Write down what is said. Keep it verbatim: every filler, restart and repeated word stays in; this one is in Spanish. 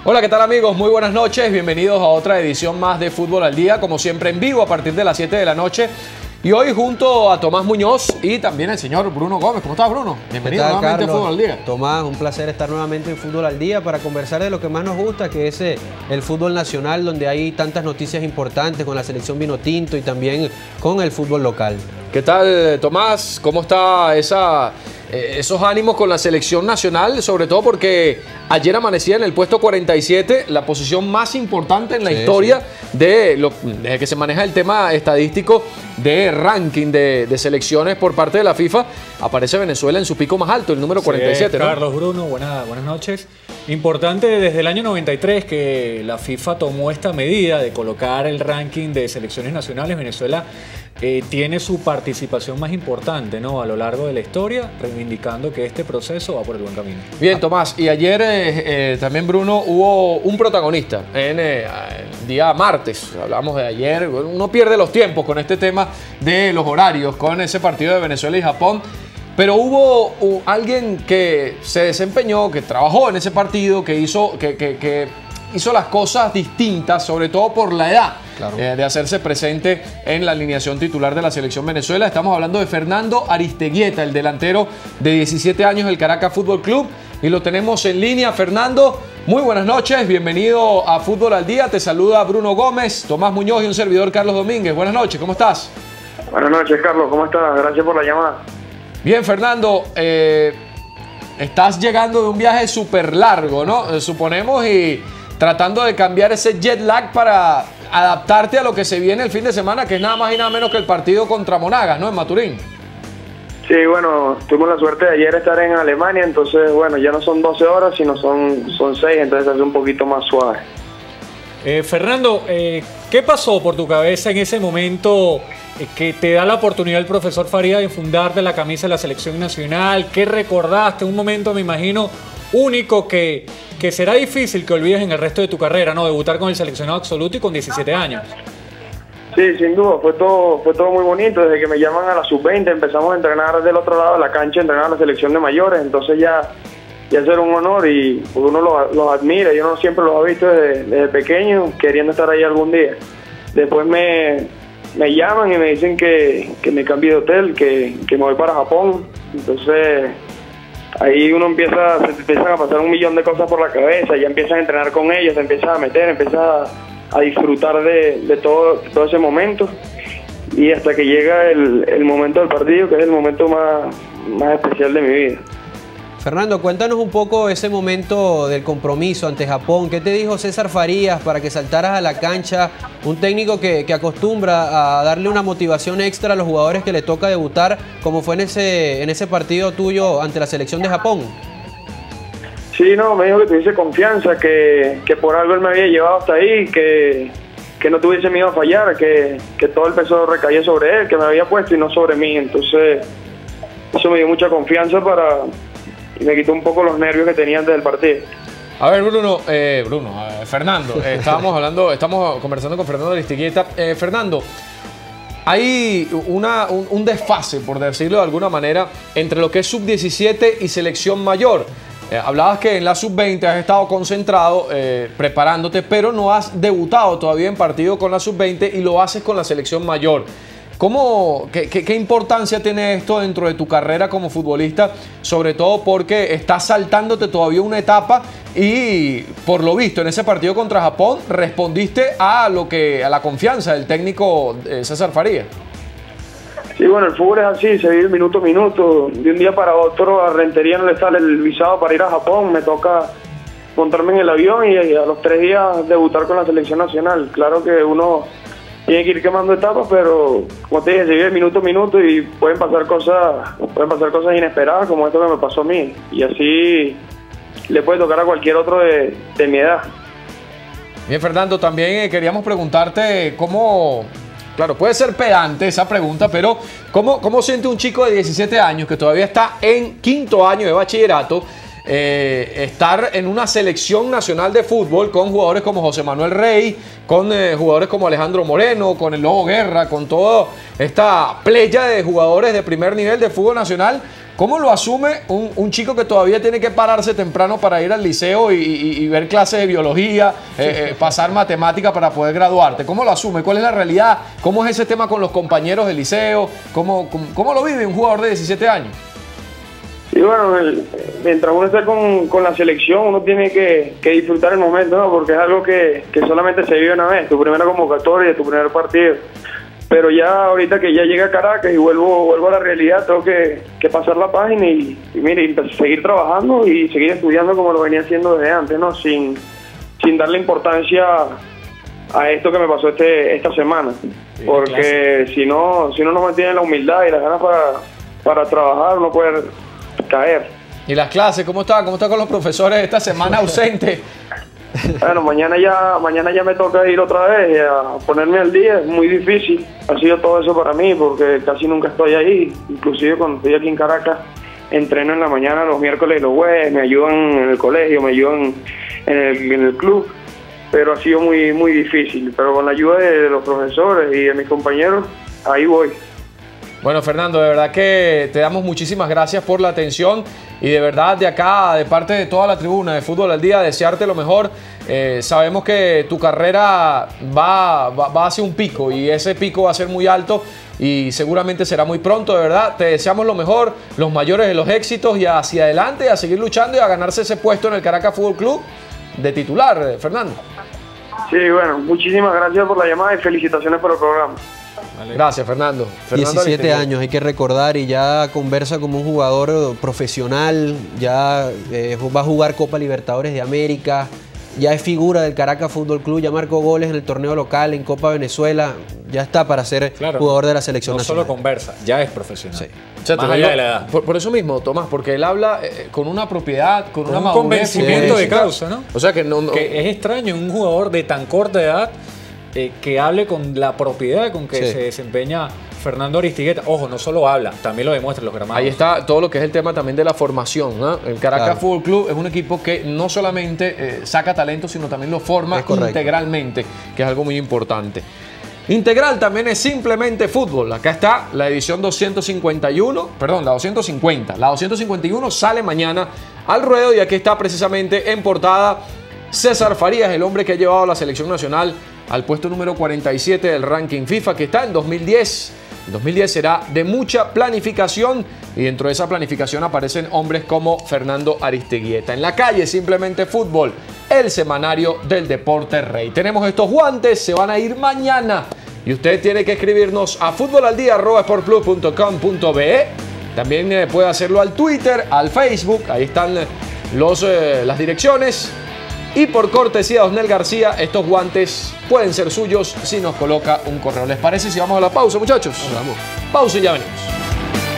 Hola, ¿qué tal amigos? Muy buenas noches, bienvenidos a otra edición más de Fútbol al Día, como siempre en vivo a partir de las siete de la noche. Y hoy junto a Tomás Muñoz y también el señor Bruno Gómez. ¿Cómo estás, Bruno? Bienvenido tal, nuevamente Carlos? a Fútbol al Día. Tomás, un placer estar nuevamente en Fútbol al Día para conversar de lo que más nos gusta, que es eh, el fútbol nacional, donde hay tantas noticias importantes con la selección Vinotinto y también con el fútbol local. ¿Qué tal, Tomás? ¿Cómo está esa, eh, esos ánimos con la selección nacional? Sobre todo porque ayer amanecía en el puesto cuarenta y siete, la posición más importante en la Sí, historia sí. de lo, desde que se maneja el tema estadístico de ranking de, de selecciones por parte de la FIFA. Aparece Venezuela en su pico más alto, el número cuarenta y siete, sí, ¿no? Carlos, Bruno, buena, buenas noches. Importante desde el año noventa y tres que la FIFA tomó esta medida de colocar el ranking de selecciones nacionales. Venezuela eh, tiene su participación más importante, ¿no?, a lo largo de la historia, reivindicando que este proceso va por el buen camino. Bien, Tomás, y ayer eh, eh, también, Bruno, hubo un protagonista en eh, el día martes. Hablamos de ayer, uno pierde los tiempos con este tema de los horarios, con ese partido de Venezuela y Japón. Pero hubo uh, alguien que se desempeñó, que trabajó en ese partido, que hizo, que, que, que hizo las cosas distintas, sobre todo por la edad, Claro. eh, de hacerse presente en la alineación titular de la selección Venezuela. Estamos hablando de Fernando Aristeguieta, el delantero de diecisiete años del Caracas Fútbol Club, y lo tenemos en línea. Fernando, muy buenas noches, bienvenido a Fútbol al Día. Te saluda Bruno Gómez, Tomás Muñoz y un servidor, Carlos Domínguez. Buenas noches, ¿cómo estás? Buenas noches, Carlos, ¿cómo estás? Gracias por la llamada. Bien, Fernando, eh, estás llegando de un viaje súper largo, ¿no? Eh, suponemos, y tratando de cambiar ese jet lag para adaptarte a lo que se viene el fin de semana, que es nada más y nada menos que el partido contra Monagas, ¿no? En Maturín. Sí, bueno, tuvimos la suerte de ayer estar en Alemania, entonces, bueno, ya no son doce horas, sino son, son seis, entonces hace un poquito más suave. Eh, Fernando, eh, ¿qué pasó por tu cabeza en ese momento eh, que te da la oportunidad el profesor Faría de fundarte la camisa de la selección nacional? ¿Qué recordaste? Un momento, me imagino, único que, que será difícil que olvides en el resto de tu carrera, ¿no? Debutar con el seleccionado absoluto y con diecisiete años. Sí, sin duda, fue todo, fue todo muy bonito. Desde que me llaman a la sub veinte empezamos a entrenar del otro lado de la cancha, a entrenar a la selección de mayores, entonces ya, ya era un honor y uno los, los admira, y uno siempre los ha visto desde, desde pequeño, queriendo estar ahí algún día. Después me, me llaman y me dicen que, que me cambie de hotel, que, que me voy para Japón, entonces ahí uno empieza, se te empiezan a pasar un millón de cosas por la cabeza, ya empiezas a entrenar con ellos, te empiezas a meter, empiezas a, a disfrutar de, de, todo, de todo ese momento, y hasta que llega el, el momento del partido, que es el momento más, más especial de mi vida. Fernando, cuéntanos un poco ese momento del compromiso ante Japón. ¿Qué te dijo César Farías para que saltaras a la cancha? Un técnico que, que acostumbra a darle una motivación extra a los jugadores que le toca debutar, como fue en ese, en ese partido tuyo ante la selección de Japón. Sí, no, me dijo que tuviese confianza, que, que por algo él me había llevado hasta ahí, que, que no tuviese miedo a fallar, que, que todo el peso recaía sobre él, que me había puesto y no sobre mí. Entonces, eso me dio mucha confianza para... y me quitó un poco los nervios que tenía antes del partido. A ver, Bruno, eh, Bruno, eh, Fernando, eh, estábamos hablando, estamos conversando con Fernando Aristeguieta. Eh, Fernando, hay una, un, un desfase, por decirlo de alguna manera, entre lo que es sub diecisiete y selección mayor. Eh, hablabas que en la sub veinte has estado concentrado, eh, preparándote, pero no has debutado todavía en partido con la sub veinte y lo haces con la selección mayor. ¿Cómo, qué, qué, ¿Qué importancia tiene esto dentro de tu carrera como futbolista? Sobre todo porque estás saltándote todavía una etapa y, por lo visto, en ese partido contra Japón respondiste a, lo que, a la confianza del técnico eh, César Farías. Sí, bueno, el fútbol es así, se vive minuto a minuto. De un día para otro a Rentería no le sale el visado para ir a Japón, me toca montarme en el avión y a los tres días debutar con la selección nacional. Claro que uno tiene que ir quemando etapas, pero como te dije, se vive minuto a minuto y pueden pasar cosas, pueden pasar cosas inesperadas como esto que me pasó a mí. Y así le puede tocar a cualquier otro de, de mi edad. Bien, Fernando, también eh, queríamos preguntarte cómo... Claro, puede ser pedante esa pregunta, pero ¿cómo, cómo siente un chico de diecisiete años que todavía está en quinto año de bachillerato eh, estar en una selección nacional de fútbol con jugadores como José Manuel Rey, con eh, jugadores como Alejandro Moreno, con el Lobo Guerra, con toda esta playa de jugadores de primer nivel de fútbol nacional. ¿Cómo lo asume un, un chico que todavía tiene que pararse temprano para ir al liceo y, y, y ver clases de biología, eh, eh, pasar matemática para poder graduarte? ¿Cómo lo asume? ¿Cuál es la realidad? ¿Cómo es ese tema con los compañeros del liceo? ¿Cómo, cómo, cómo lo vive un jugador de diecisiete años? Y bueno, el, mientras uno está con, con la selección, uno tiene que, que disfrutar el momento, ¿no? Porque es algo que, que solamente se vive una vez, tu primera convocatoria, tu primer partido. Pero ya ahorita que ya llegué a Caracas y vuelvo vuelvo a la realidad, tengo que, que pasar la página y, y mire, y seguir trabajando y seguir estudiando como lo venía haciendo desde antes, ¿no? Sin, sin darle importancia a esto que me pasó este esta semana. Sí, porque si no, si uno no mantiene la humildad y las ganas para, para trabajar, uno puede caer. ¿Y las clases? ¿Cómo está? ¿Cómo está con los profesores esta semana ausente? Bueno, mañana ya mañana ya me toca ir otra vez a ponerme al día. Es muy difícil. Ha sido todo eso para mí porque casi nunca estoy ahí. Inclusive cuando estoy aquí en Caracas, entreno en la mañana los miércoles y los jueves. Me ayudan en el colegio, me ayudan en el, en el club. Pero ha sido muy, muy difícil. Pero con la ayuda de los profesores y de mis compañeros, ahí voy. Bueno, Fernando, de verdad que te damos muchísimas gracias por la atención y de verdad de acá, de parte de toda la tribuna de Fútbol al Día, desearte lo mejor. Eh, sabemos que tu carrera va, va, va hacia un pico y ese pico va a ser muy alto y seguramente será muy pronto, de verdad. Te deseamos lo mejor, los mayores de los éxitos y hacia adelante, a seguir luchando y a ganarse ese puesto en el Caracas Fútbol Club de titular, Fernando. Sí, bueno, muchísimas gracias por la llamada y felicitaciones por el programa. Vale. Gracias, Fernando. Fernando diecisiete años, hay que recordar, y ya conversa como un jugador profesional, ya eh, va a jugar Copa Libertadores de América, ya es figura del Caracas Fútbol Club, ya marcó goles en el torneo local, en Copa Venezuela, ya está para ser claro, jugador de la selección no nacional. No solo conversa, ya es profesional. Sí. O sea, más allá de la edad. Por, por eso mismo, Tomás, porque él habla eh, con una propiedad, con, con una un madurez, convencimiento de causa, ¿no? O sea que no, no que es extraño un jugador de tan corta edad eh, que hable con la propiedad con que sí. se desempeña Fernando Aristigueta. Ojo, no solo habla, también lo demuestra los gramados. Ahí está todo lo que es el tema también de la formación, ¿no? El Caracas claro. Fútbol Club es un equipo que no solamente eh, saca talento, sino también lo forma integralmente, que es algo muy importante. Integral también es simplemente fútbol. Acá está la edición doscientos cincuenta y uno, perdón, la doscientos cincuenta. La doscientos cincuenta y uno sale mañana al ruedo y aquí está precisamente en portada César Farías, el hombre que ha llevado a la selección nacional al puesto número cuarenta y siete del ranking FIFA, que está en dos mil diez. El dos mil diez será de mucha planificación y dentro de esa planificación aparecen hombres como Fernando Aristeguieta. En la calle, simplemente fútbol, el semanario del deporte rey. Tenemos estos guantes, se van a ir mañana y usted tiene que escribirnos a futbolaldia arroba sportplus punto com punto be. También eh, puede hacerlo al Twitter, al Facebook, ahí están los, eh, las direcciones. Y por cortesía de Osnel García, estos guantes pueden ser suyos si nos coloca un correo. ¿Les parece si vamos a la pausa, muchachos? Vamos. Pausa y ya venimos.